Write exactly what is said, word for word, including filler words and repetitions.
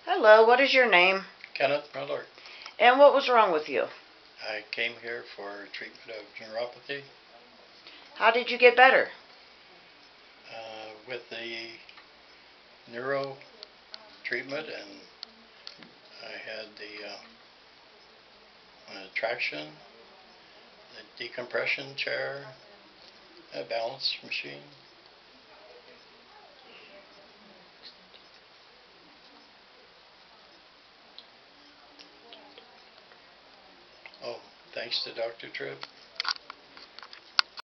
Hello, what is your name? Kenneth Miller. And what was wrong with you? I came here for treatment of neuropathy How did you get better? uh, with the neuro treatment, and I had the uh, traction, the decompression chair, a balance machine. Oh, thanks to Doctor Tripp.